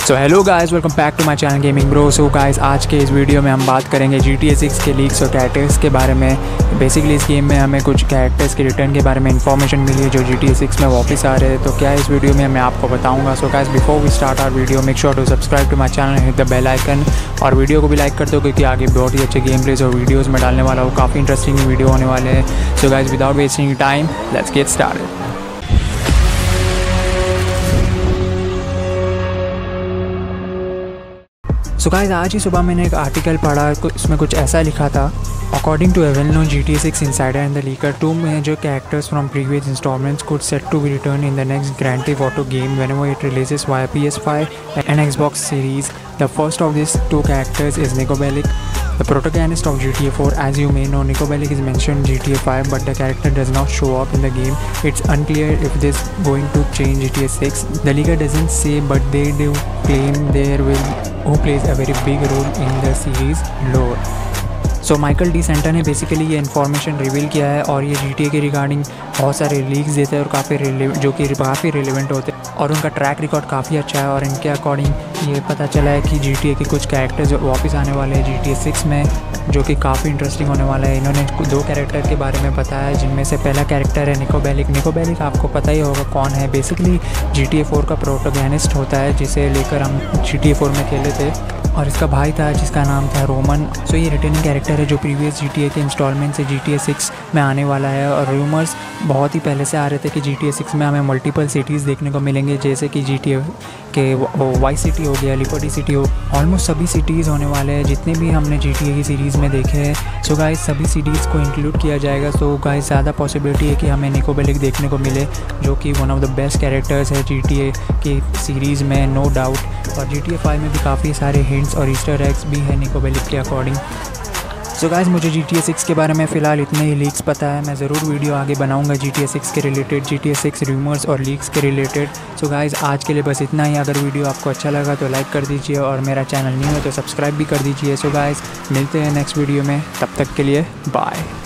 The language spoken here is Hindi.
So hello guys, welcome back to my channel gaming bro. So guys, आज के इस वीडियो में हम बात करेंगे GTA 6 के लीक्स और कैरेक्टर्स के बारे में। बेसिकली इस गेम में हमें कुछ कैरेक्टर्स के रिटर्न के बारे में इन्फॉर्मेशन मिली है जो GTA 6 में वापस आ रहे हैं। तो क्या इस वीडियो में मैं आपको बताऊंगा। So guys, before we start our video, make sure to subscribe to my channel, hit the bell icon और वीडियो को भी लाइक कर दो क्योंकि आगे बहुत ही अच्छे गेम प्लेस और वीडियोज़ में डालने वाला हूँ। काफ़ी इंटरेस्टिंग वीडियो होने वाले हैं। So guys, without wasting time, let's get started. So guys, आज ही सुबह मैंने एक आर्टिकल पढ़ा, इसमें कुछ ऐसा लिखा था। According to a well known GTA 6 insider and the leaker, two major characters from previous installments could set to be returned in the next Grand Theft Auto game whenever it releases via PS5 and Xbox Series. The first of these two characters is Niko Bellic, the protagonist of GTA 4. As you may know, Niko Bellic is mentioned in GTA 5, but the character does not show up in the game. It's unclear if this is going to change GTA 6. The leaker doesn't say, but they do claim there will who plays a very big role in the series lore. So Michael De Santa ने बेसिकली ये इन्फॉर्मेशन रिवील किया है और ये GTA के रिगार्डिंग बहुत सारे लीक्स देते हैं और काफ़ी रिलेवेंट होते हैं और उनका ट्रैक रिकॉर्ड काफ़ी अच्छा है। और इनके अकॉर्डिंग ये पता चला है कि GTA के कुछ कैरेक्टर्स वापस आने वाले हैं GTA 6 में, जो कि काफ़ी इंटरेस्टिंग होने वाला है। इन्होंने दो कैरेक्टर के बारे में बताया, जिनमें से पहला कैरेक्टर है निको बेलिक। निको बेलिक आपको पता ही होगा कौन है। बेसिकली GTA 4 का प्रोटोगनिस्ट होता है, जिसे लेकर हम GTA 4 में खेले थे और इसका भाई था जिसका नाम था रोमन। सो ये रिटर्निंग कैरेक्टर है जो प्रीवियस GTA के इंस्टॉलमेंट से GTA 6 में आने वाला है। और रूमर्स बहुत ही पहले से आ रहे थे कि GTA 6 में हमें मल्टीपल सिटीज़ देखने को मिलेंगे, जैसे कि GTA के वाइस सिटी हो गया, लिबर्टी सिटी हो, ऑलमोस्ट सभी सिटीज़ होने वाले हैं जितने भी हमने GTA की सीरीज़ में देखे हैं। सो गाइस, सभी सिटीज़ को इंक्लूड किया जाएगा। सो गाइस, ज़्यादा पॉसिबिलिटी है कि हमें निको बेलिक देखने को मिले, जो कि one of the best characters है GTA की सीरीज़ में, नो डाउट। और GTA 5 में भी काफ़ी सारे हिंट्स और ईस्टर एग्स भी है निको बेलिक के अकॉर्डिंग। सो गाइस, मुझे GTA 6 के बारे में फ़िलहाल इतने ही लीक्स पता है। मैं ज़रूर वीडियो आगे बनाऊंगा GTA 6 के रिलेटेड, GTA 6 रूमर्स और लीक्स के रिलेटेड। सो गाइस, आज के लिए बस इतना ही। अगर वीडियो आपको अच्छा लगा तो लाइक कर दीजिए और मेरा चैनल न्यू है तो सब्सक्राइब भी कर दीजिए। सो गाइस, मिलते हैं नेक्स्ट वीडियो में, तब तक के लिए बाय।